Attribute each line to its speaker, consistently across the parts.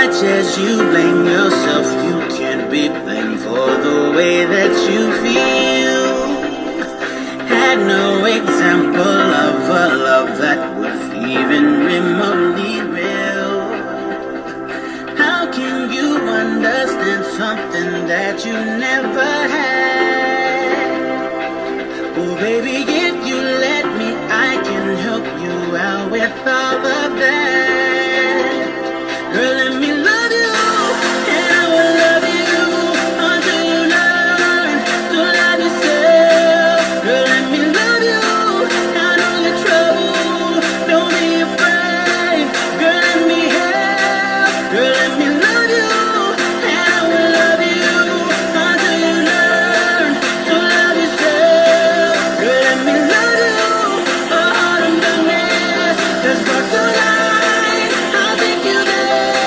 Speaker 1: much as you blame yourself, you can't be blamed for the way that you feel. Had no example of a love that was even remotely real. How can you understand something that you never had? Oh baby, if you let me, I can help you out with all of that. Girl, let me love you, and I will love you until you learn to love yourself. Girl, let me love you, I know your trouble, don't be afraid. Girl, let me help. Girl, let me love you, and I will love you until you learn to love yourself. Girl, let me love you, a heart of darkness that's brought to light. I'll take you there.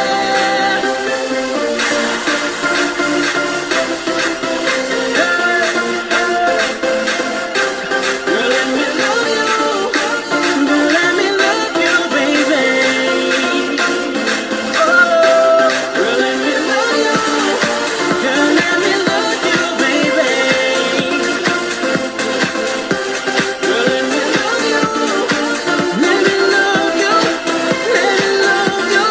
Speaker 1: Girl, let me love you. Girl, let me love you, baby. Oh, girl, let me love you. Girl, let me love you, baby. Girl, let me love you. Let me love you. Let me love you.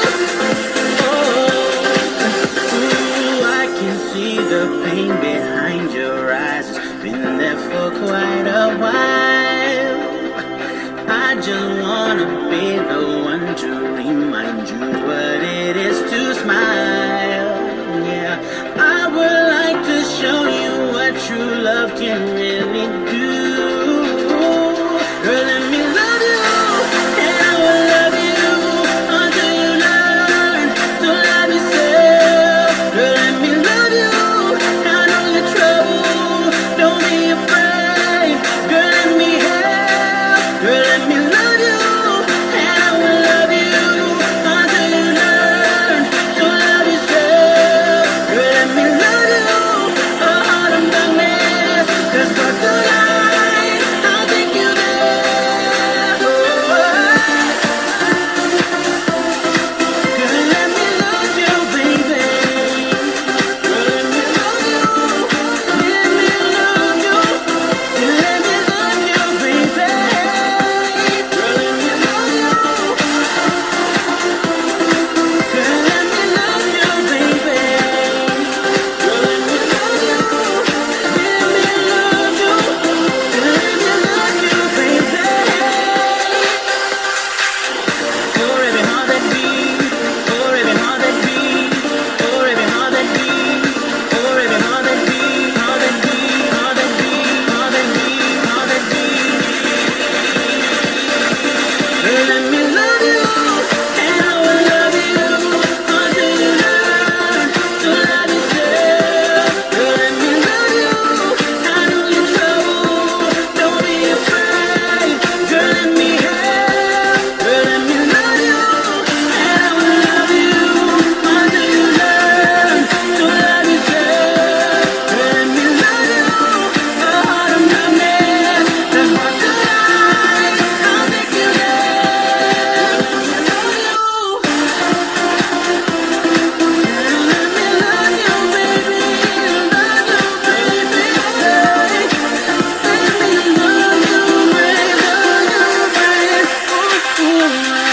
Speaker 1: Oh, ooh, I can see the pain behind your eyes. It's been there for quite a while. I just wanna be the one to remind you what it is to smile. Yeah, I would like to show you what true love can really do. Girl, let me love you, and I will love you until you learn to love yourself. Girl, let me love you, I know your trouble, don't be afraid. Girl, let me help. Girl, let me love you, and I will love you until you learn to love yourself. Girl, let me love you, a heart of darkness that's brought to light. I'll take you there. Oh, girl, let me love you, baby. Girl, let me love you. Let me love you. Let me love you, baby. Girl, let me love you. Girl, let me love you, baby. Girl, let me love you. Let me love you. Let me love you, baby. For every heart that beats, for every heart that beats, for every heart that beats, for every heart that beats, heart that beats, heart that beats, heart that beats, heart that beats. Girl, let me love you, and I will love you until you learn to love yourself. Girl, let me love you, I know your trouble, don't be afraid. Girl, let me help. Girl, let me love you, and I will love you until you learn to love yourself. Girl, let me love you, a heart of darkness that's brought to light. I'll take you there. Let me love you. Let me love you, baby. Love you, baby. Let me love you, baby. Love you, baby. Ooh, ooh.